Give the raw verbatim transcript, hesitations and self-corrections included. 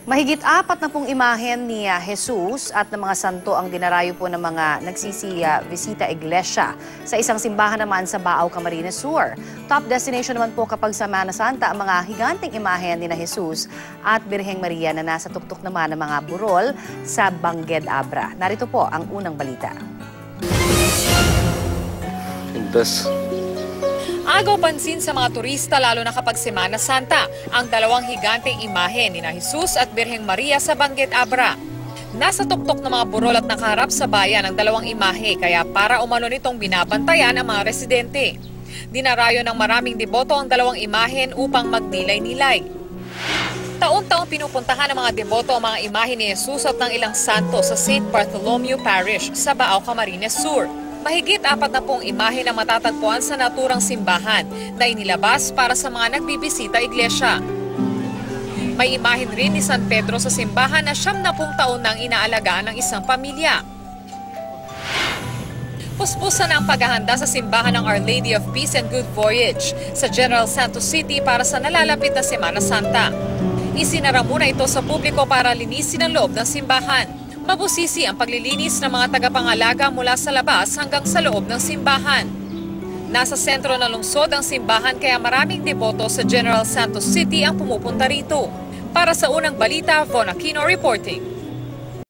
Mahigit apat na pong imahen ni uh, Jesus at ng mga santo ang dinarayo po ng mga nagsisi-visita iglesia sa isang simbahan naman sa Baaw, Camarines Sur. Top destination naman po kapag Semana Santa ang mga higanteng imahen ni na Jesus at Birheng Maria na nasa tuktok naman ng mga burol sa Bangged Abra. Narito po ang unang balita. Intas. Agaw pansin sa mga turista lalo na kapag Semana Santa ang dalawang higanteng imahe ni na Jesus at Birheng Maria sa Bangged Abra. Nasa tuktok ng mga burol at nakaharap sa bayan ang dalawang imahe kaya para umano nitong binabantayan ang mga residente. Dinarayo ng maraming deboto ang dalawang imahen upang magnilay-nilay. Taon-taong pinupuntahan ng mga deboto ang mga imahe ni Jesus at ng ilang santo sa Saint Bartholomew Parish sa Baaw, Camarines Sur. Mahigit apat na pong imahe na matatagpuan sa naturang simbahan na inilabas para sa mga nagbibisita iglesia. May imahen rin ni San Pedro sa simbahan na siyam na pung taon nang inaalagaan ng isang pamilya. Puspusan ang paghahanda sa simbahan ng Our Lady of Peace and Good Voyage sa General Santos City para sa nalalapit na Semana Santa. Isinara muna ito sa publiko para linisin ang loob ng simbahan. Mabusisi ang paglilinis ng mga tagapangalaga mula sa labas hanggang sa loob ng simbahan. Nasa sentro ng lungsod ang simbahan kaya maraming deboto sa General Santos City ang pumupunta rito. Para sa unang balita, Von Aquino reporting.